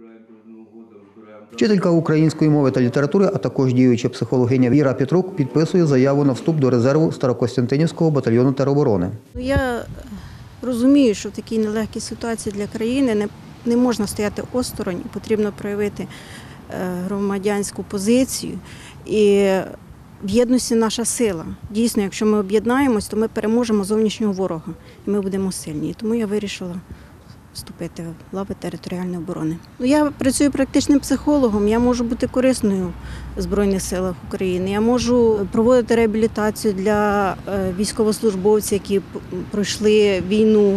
Вчителька української мови та літератури, а також діюча психологиня Віра Петрук підписує заяву на вступ до резерву Старокостянтинівського батальйону тероборони. Я розумію, що в такій нелегкій ситуації для країни не можна стояти осторонь, потрібно проявити громадянську позицію. І в єдності наша сила. Дійсно, якщо ми об'єднаємось, то ми переможемо зовнішнього ворога і ми будемо сильні. І тому я вирішила вступити в лави територіальної оборони. Я працюю практичним психологом, я можу бути корисною в Збройних силах України. Я можу проводити реабілітацію для військовослужбовців, які пройшли війну.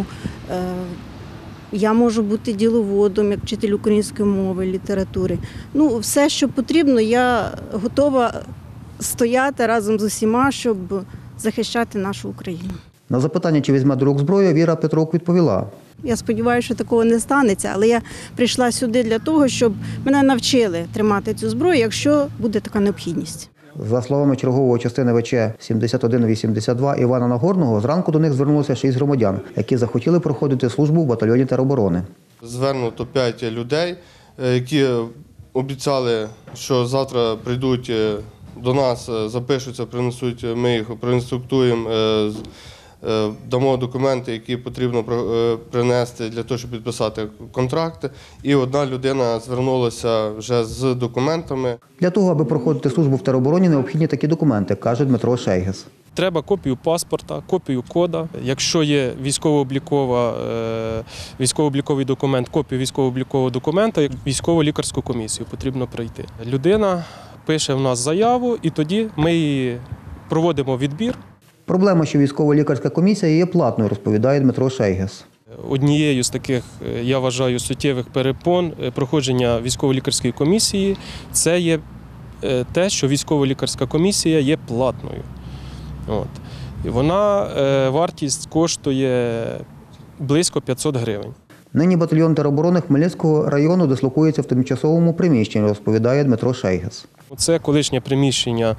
Я можу бути діловодом, як вчитель української мови, літератури. Все, що потрібно, я готова стояти разом з усіма, щоб захищати нашу Україну. На запитання, чи візьме до рук зброю, Віра Петрук відповіла. Я сподіваюся, що такого не станеться, але я прийшла сюди для того, щоб мене навчили тримати цю зброю, якщо буде така необхідність. За словами чергового частини ВЧ 7182 Івана Нагорного, зранку до них звернулося 6 громадян, які захотіли проходити службу в батальйоні тероборони. Звернуто 5 людей, які обіцяли, що завтра прийдуть до нас, запишуться, принесуть, ми їх проінструктуємо, дамо документи, які потрібно принести для того, щоб підписати контракти. І одна людина звернулася вже з документами. Для того, аби проходити службу в теробороні, необхідні такі документи, каже Дмитро Шейгес. Треба копію паспорта, копію кода. Якщо є військово-обліковий документ, копію військово-облікового документа, військово-лікарську комісію потрібно пройти. Людина пише в нас заяву, і тоді ми її проводимо відбір. Проблема, що військово-лікарська комісія є платною, розповідає Дмитро Шейгес. Однією з таких, я вважаю, суттєвих перепон проходження військово-лікарської комісії – це є те, що військово-лікарська комісія є платною. І вона, вартість коштує близько 500 гривень. Нині батальйон тероборони Хмельницького району дислокується в тимчасовому приміщенні, розповідає Дмитро Шейгес. Це колишнє приміщення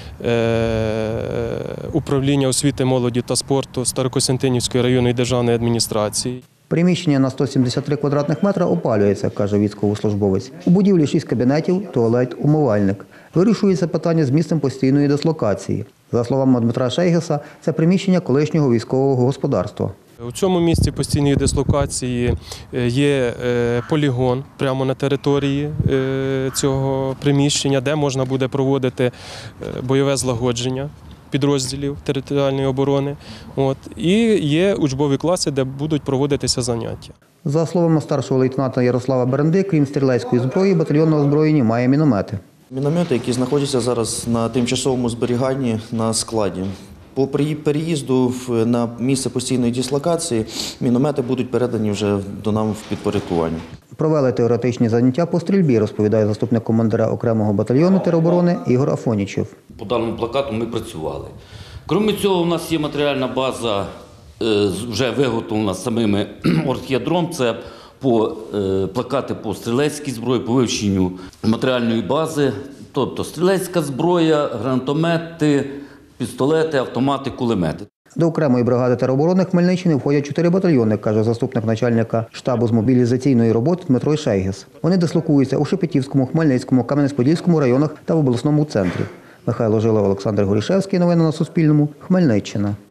управління освіти, молоді та спорту Старокостянтинівської районної державної адміністрації. Приміщення на 173 квадратних метра опалюється, каже військовослужбовець. У будівлі 6 кабінетів, туалет, умивальник. Вирішується питання з місцем постійної дислокації. За словами Дмитра Шейгеса, це приміщення колишнього військового господарства. У цьому місці постійної дислокації є полігон прямо на території цього приміщення, де можна буде проводити бойове злагодження підрозділів територіальної оборони. І є учбові класи, де будуть проводитися заняття. За словами старшого лейтенанта Ярослава Беренди, крім стрілецької зброї, батальйон на озброєнні має міномети. Міномети, які знаходяться зараз на тимчасовому зберіганні на складі. По переїзду на місце постійної дислокації міномети будуть передані вже до нам в підпорядкування. Провели теоретичні заняття по стрільбі, розповідає заступник командира окремого батальйону тероборони Ігор Афонічев. По даному плакату ми працювали. Крім цього, у нас є матеріальна база, вже виготовлена самими ортоядром. Це плакати по стрілецькій зброї, по вивченню матеріальної бази, тобто стрілецька зброя, гранатомети, пістолети, автомати, кулемети. До окремої бригади тероборони Хмельниччини входять 4 батальйони, каже заступник начальника штабу з мобілізаційної роботи Дмитро Шейгес. Вони дислокуються у Шепетівському, Хмельницькому, Кам'янець-Подільському районах та в обласному центрі. Михайло Жилов, Олександр Горішевський. Новини на Суспільному. Хмельниччина.